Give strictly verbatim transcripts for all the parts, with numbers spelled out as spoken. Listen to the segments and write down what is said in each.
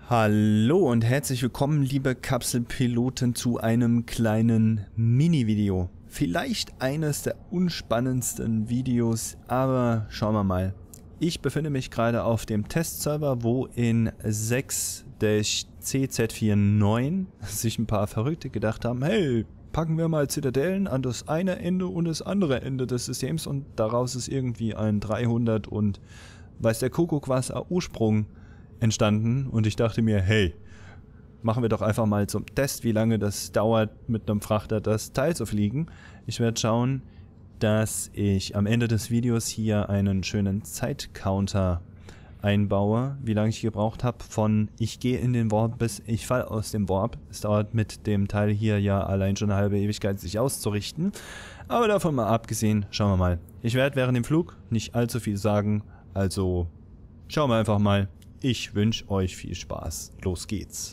Hallo und herzlich willkommen, liebe Kapselpiloten, zu einem kleinen Mini-Video. Vielleicht eines der unspannendsten Videos, aber schauen wir mal. Ich befinde mich gerade auf dem Testserver, wo in sechs C Z neunundvierzig sich ein paar Verrückte gedacht haben, hey, packen wir mal Zitadellen an das eine Ende und das andere Ende des Systems und daraus ist irgendwie ein dreihundert und weiß der Kuckuck was Ursprung entstanden und ich dachte mir, hey, machen wir doch einfach mal zum Test, wie lange das dauert, mit einem Frachter das Teil zu fliegen. Ich werde schauen, dass ich am Ende des Videos hier einen schönen Zeitcounter einbaue, wie lange ich gebraucht habe von ich gehe in den Warp bis ich falle aus dem Warp. Es dauert mit dem Teil hier ja allein schon eine halbe Ewigkeit, sich auszurichten. Aber davon mal abgesehen, schauen wir mal. Ich werde während dem Flug nicht allzu viel sagen, also schauen wir einfach mal. Ich wünsche euch viel Spaß. Los geht's.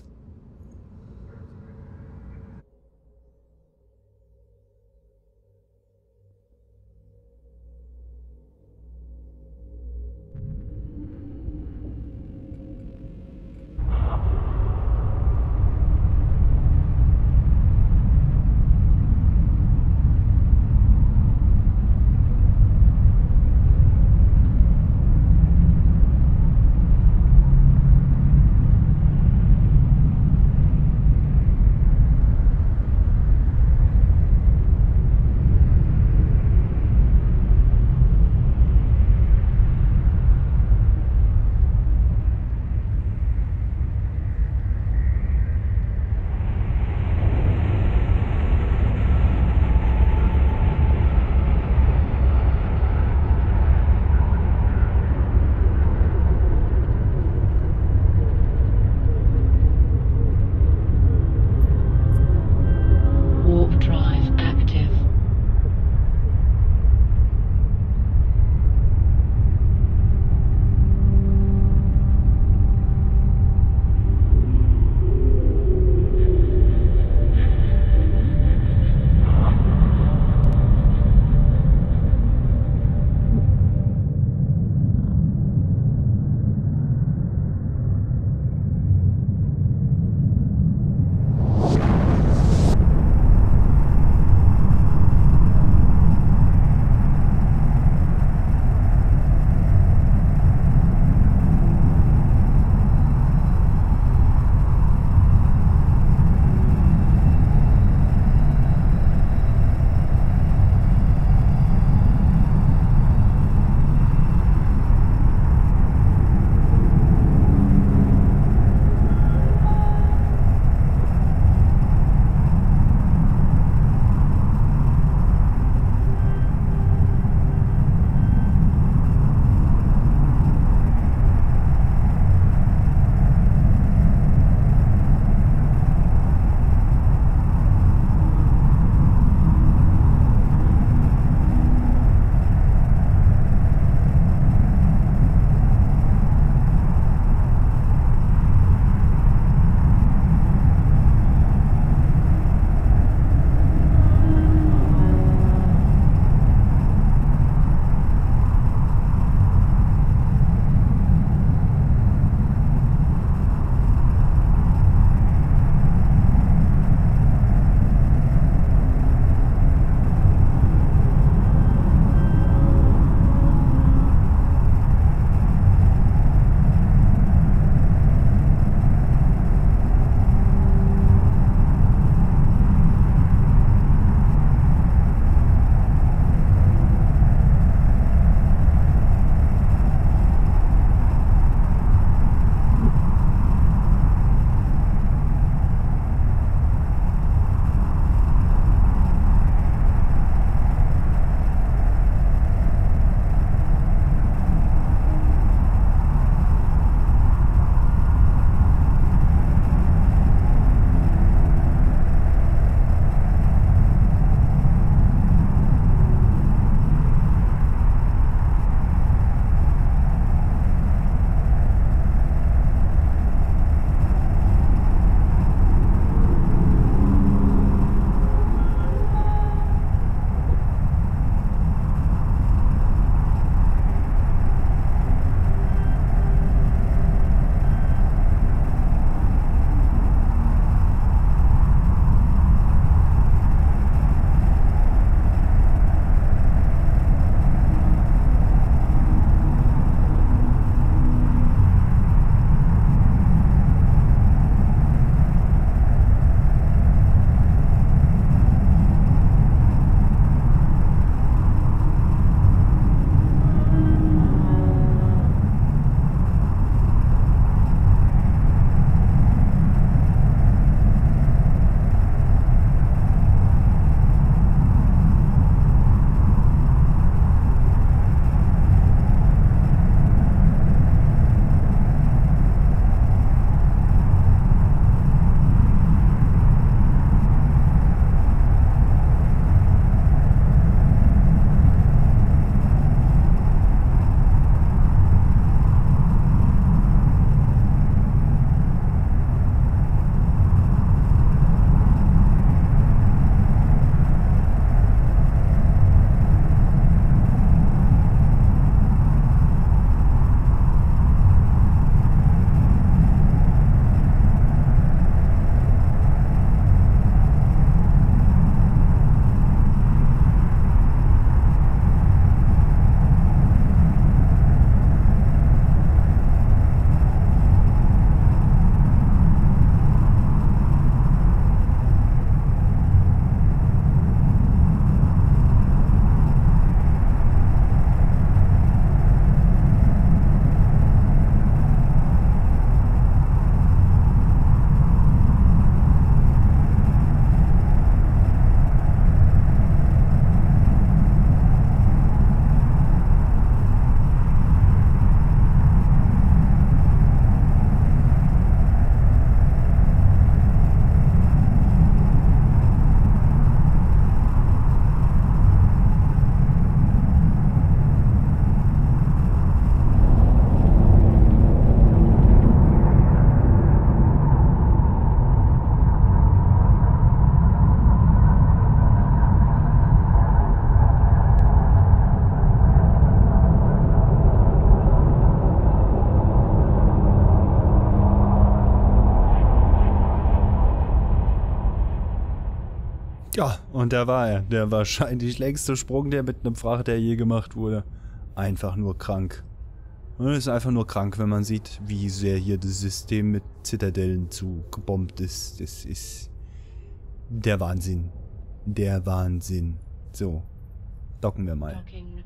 Ja, und da war er. Der wahrscheinlich längste Sprung, der mit einem Frachter je gemacht wurde. Einfach nur krank. Und es ist einfach nur krank, wenn man sieht, wie sehr hier das System mit Zitadellen zugebombt ist. Das ist der Wahnsinn. Der Wahnsinn. So, docken wir mal.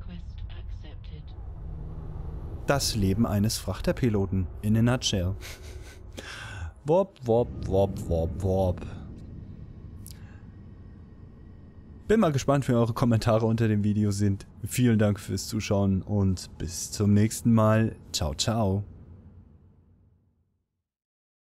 Das Leben eines Frachterpiloten in a nutshell. Wop, wop, wop, wop, wop. Bin mal gespannt, wie eure Kommentare unter dem Video sind. Vielen Dank fürs Zuschauen und bis zum nächsten Mal. Ciao, ciao.